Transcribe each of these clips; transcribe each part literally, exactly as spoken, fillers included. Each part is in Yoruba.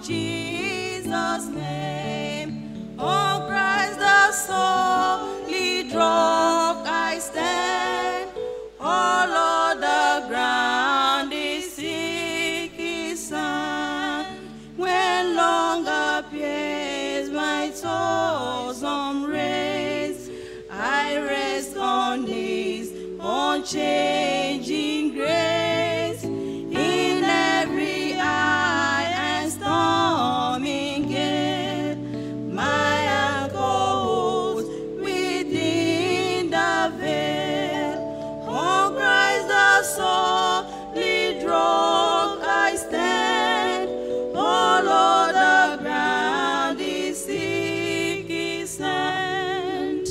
Jesus' name. On Christ the solid rock I stand. All other ground is sinking sand. When long appears my toilsome race, I rest on His unchanging grace. In every eye and storming gale, my anchor holds within the veil. On Christ the solid rock I stand. All other ground is sinking sand.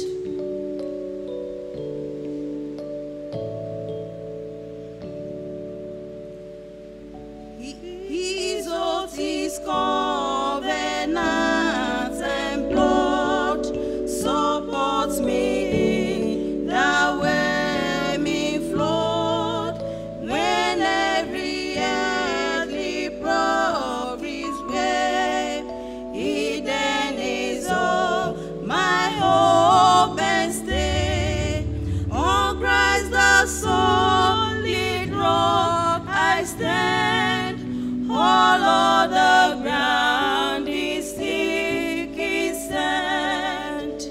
His oath is covenant and blood supports me in the whelming flood. When every earthly progress way hidden is all my hope and stay. On Christ the solid rock I stand. All other ground is sinking sand.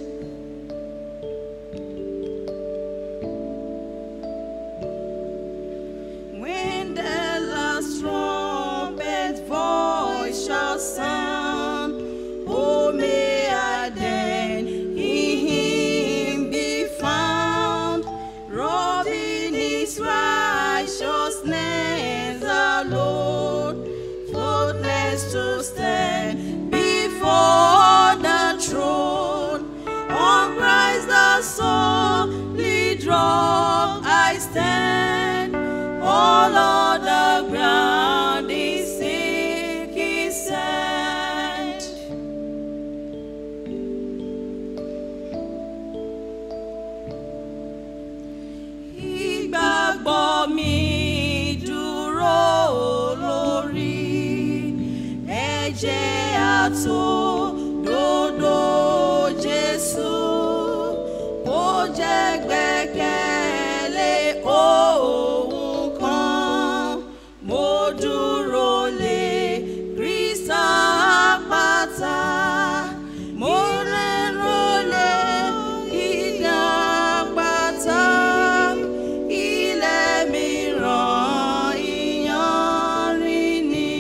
When the last trumpet voice shall sound, oh, may I then in Him be found, robbing His righteousness alone, faultless to stand before the throne. On Christ the solid rock I stand. All other ground is sinking sand. Ìgbàgbọ́ mi dúró lórí ẹ̀jẹ̀ àtòdodo Jésù. Ó jẹ́ gbẹ́kẹ̀lé ohun kan, mo dúró lé Kristi àpáta. Mo rẹ́rọ̀ lé ìdá àpáta. Ilẹ̀ mìíràn ìyanrìn ni.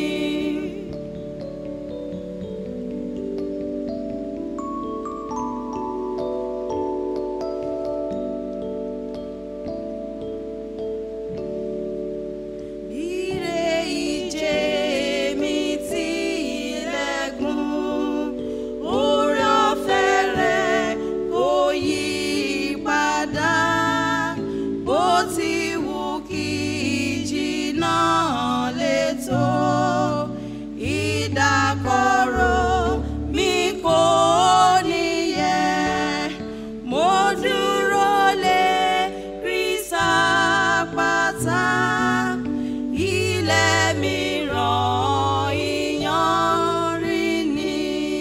Ire ìje mi tilẹ̀ gùn, oore ọ̀fẹ́ rẹ̀ kò yí padà. Bó ti wù kí ìjì náà le tó, ìdákọ̀ró mi kò níyẹ̀. Mo dúró lé Kristi àpáta. Ilẹ̀ mìíràn ìyanrìn ni.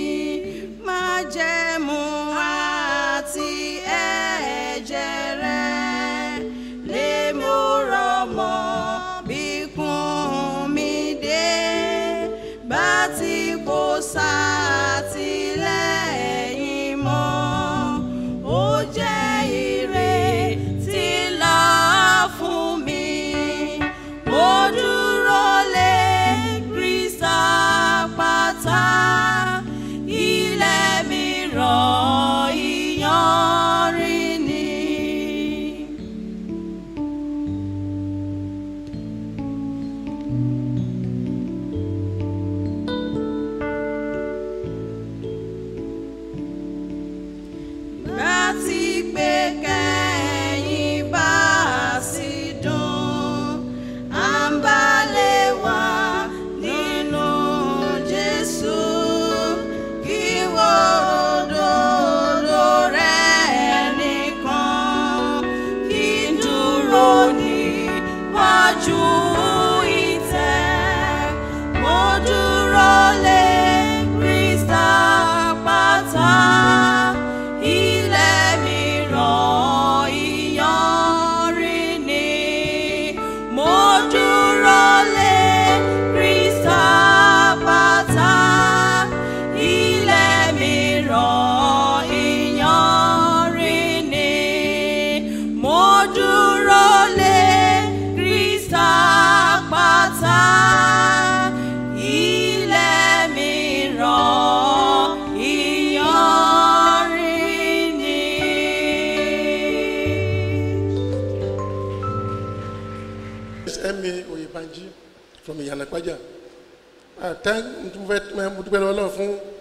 Májẹ̀mú àti ẹ̀jẹ̀ rẹ̀ lé mo rọ̀ mọ́ bí kún mi is M A Oyebanji from Iyanakwaja. I thank Mutupelo fún